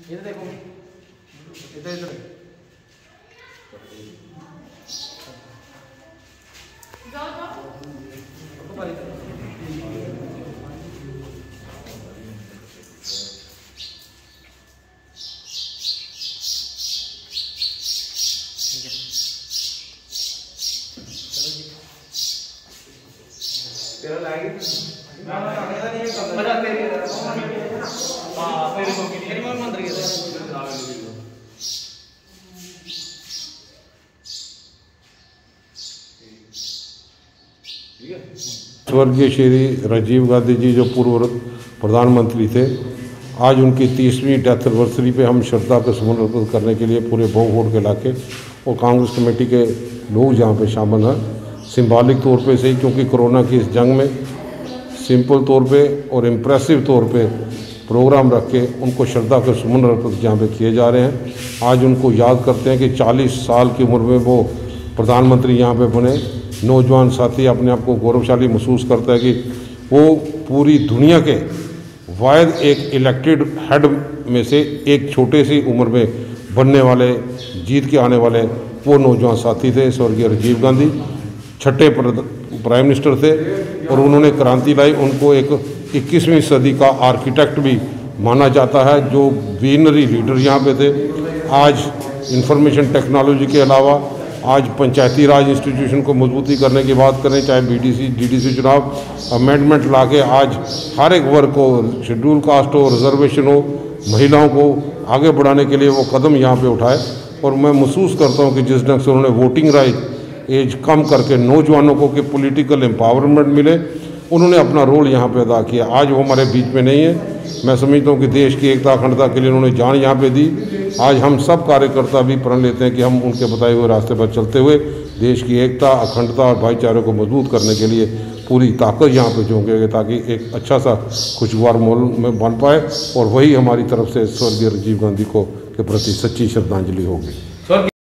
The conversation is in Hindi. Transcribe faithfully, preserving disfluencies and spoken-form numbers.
ये देखो इधर इधर जाओ जाओ तेरा लाएगी ना ना आगे नहीं कर मजा तेरी हां तेरी को की तेरी मन मंत्र के स्वर्गीय श्री राजीव गांधी जी जो पूर्व प्रधानमंत्री थे, आज उनकी तीसवीं डेथ एनिवर्सरी पे हम श्रद्धा के सुमन अर्पित करने के लिए पूरे भोगोड़ के इलाके और कांग्रेस कमेटी के लोग जहाँ पे शामिल हैं। सिंबॉलिक तौर पे से ही, क्योंकि कोरोना की इस जंग में सिंपल तौर पे और इम्प्रेसिव तौर पे प्रोग्राम रख के उनको श्रद्धा के सुमन अर्पित जहाँ पे किए जा रहे हैं। आज उनको याद करते हैं कि चालीस साल की उम्र में वो प्रधानमंत्री यहाँ पे बने। नौजवान साथी अपने आप को गौरवशाली महसूस करता है कि वो पूरी दुनिया के वाहिद एक इलेक्टेड हेड में से एक छोटे सी उम्र में बनने वाले, जीत के आने वाले वो नौजवान साथी थे। स्वर्गीय राजीव गांधी छठे प्राइम मिनिस्टर थे और उन्होंने क्रांति लाई। उनको एक इक्कीसवीं सदी का आर्किटेक्ट भी माना जाता है, जो विजनरी लीडर यहाँ पे थे। आज इंफॉर्मेशन टेक्नोलॉजी के अलावा आज पंचायती राज इंस्टीट्यूशन को मजबूती करने की बात करें, चाहे बीडीसी डीडीसी चुनाव अमेंडमेंट लाके आज हर एक वर्ग को, शेड्यूल कास्ट हो, रिजर्वेशन हो, महिलाओं को आगे बढ़ाने के लिए वो कदम यहाँ पे उठाए। और मैं महसूस करता हूँ कि जिस ढंग से उन्होंने वोटिंग राइट एज कम करके नौजवानों को कि पॉलिटिकल एम्पावरमेंट मिले, उन्होंने अपना रोल यहाँ पे अदा किया। आज वो हमारे बीच में नहीं है। मैं समझता हूँ कि देश की एकता अखंडता के लिए उन्होंने जान यहाँ पे दी। आज हम सब कार्यकर्ता भी प्रण लेते हैं कि हम उनके बताए हुए रास्ते पर चलते हुए देश की एकता, अखंडता और भाईचारे को मजबूत करने के लिए पूरी ताकत यहाँ पे झोंकेंगे, ताकि एक अच्छा सा खुशगवार माहौल में बन पाए। और वही हमारी तरफ से स्वर्गीय राजीव गांधी को के प्रति सच्ची श्रद्धांजलि होगी।